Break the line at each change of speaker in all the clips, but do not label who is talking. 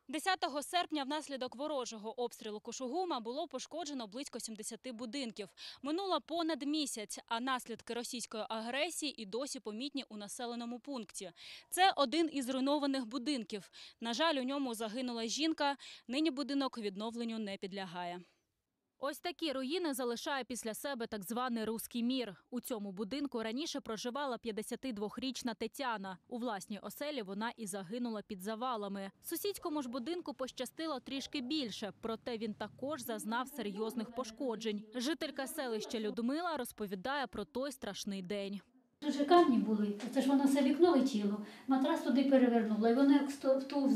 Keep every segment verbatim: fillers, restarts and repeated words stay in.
десятого серпня внаслідок ворожого обстрілу Кушугума було пошкоджено близько сімдесяти будинків. Минуло понад місяць, а наслідки російської агресії і досі помітні у населеному пункті. Це один із зруйнованих будинків. На жаль, у ньому загинула жінка. Нині будинок відновленню не підлягає. Ось такі руїни залишає після себе так званий «Руський мір». У цьому будинку раніше проживала п'ятдесятидвохрічна Тетяна. У власній оселі вона і загинула під завалами. Сусідському ж будинку пощастило трішки більше, проте він також зазнав серйозних пошкоджень. Жителька селища Людмила розповідає про той страшний день.
Дуже камні були, це ж воно все вікно летіло, матрас туди перевернуло, і воно як в ту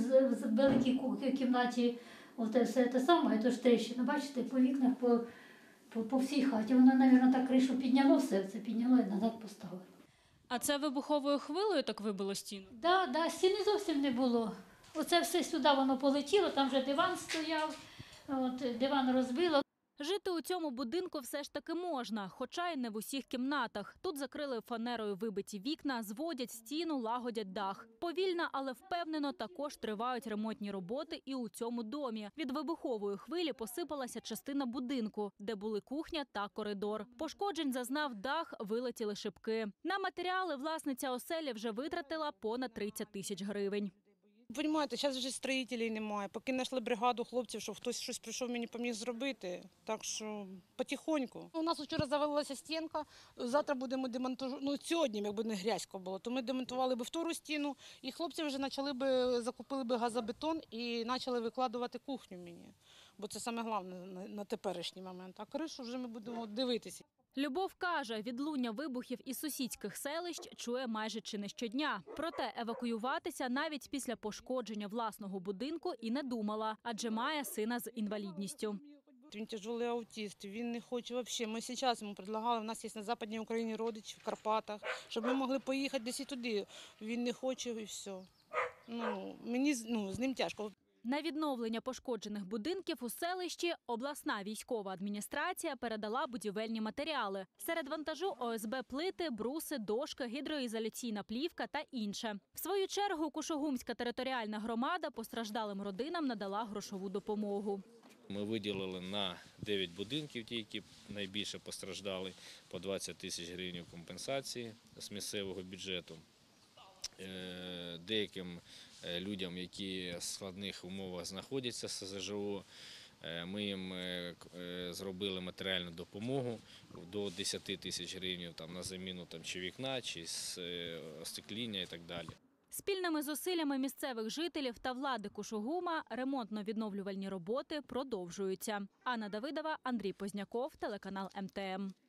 великій кімнаті, оте все те саме, то ж тріщина, бачите, по вікнах, по, по, по всій хаті. Воно, мабуть, так кришу підняло все, це підняло і назад поставило.
А це вибуховою хвилею так вибило стіну?
Так, да, да, стіни зовсім не було. Оце все сюди воно полетіло, там вже диван стояв, от, диван розбило.
Жити у цьому будинку все ж таки можна, хоча й не в усіх кімнатах. Тут закрили фанерою вибиті вікна, зводять стіну, лагодять дах. Повільно, але впевнено, також тривають ремонтні роботи і у цьому домі. Від вибухової хвилі посипалася частина будинку, де були кухня та коридор. Пошкоджень зазнав дах, вилетіли шибки. На матеріали власниця оселі вже витратила понад тридцять тисяч гривень.
Понімаєте, зараз вже строїтелів немає. Поки знайшли бригаду хлопців, щоб хтось щось прийшов мені поміг зробити. Так що потихоньку. У нас вчора завалилася стінка, завтра будемо демонтувати. Ну, сьогодні, якби не грязько було, то ми демонтували би втору стіну, і хлопці вже почали би, закупили би газобетон і почали викладувати кухню мені. Бо це саме головне на, на теперішній момент. А кришу вже ми будемо дивитися.
Любов каже, відлуння вибухів із сусідських селищ чує майже чи не щодня. Проте евакуюватися навіть після пошкодження власного будинку і не думала, адже має сина з інвалідністю.
Він тяжелий аутист, він не хоче взагалі. Ми зараз йому предлагали, у нас є на Западній Україні родичі в Карпатах, щоб ми могли поїхати десь і туди. Він не хоче і все. Ну, мені ну, з ним тяжко.
На відновлення пошкоджених будинків у селищі обласна військова адміністрація передала будівельні матеріали. Серед вантажу О С Б плити, бруси, дошки, гідроізоляційна плівка та інше. В свою чергу Кушугумська територіальна громада постраждалим родинам надала грошову допомогу.
Ми виділили на дев'ять будинків, ті, які найбільше постраждали, по двадцять тисяч гривень компенсації з місцевого бюджету. Деяким людям, які в складних умовах знаходяться з С З Ж О, ми їм зробили матеріальну допомогу до десяти тисяч гривень там, на заміну там, чи вікна, чи остекління і так далі.
Спільними зусиллями місцевих жителів та влади Кушугума ремонтно-відновлювальні роботи продовжуються. Анна Давидова, Андрій Позняков, телеканал М Т М.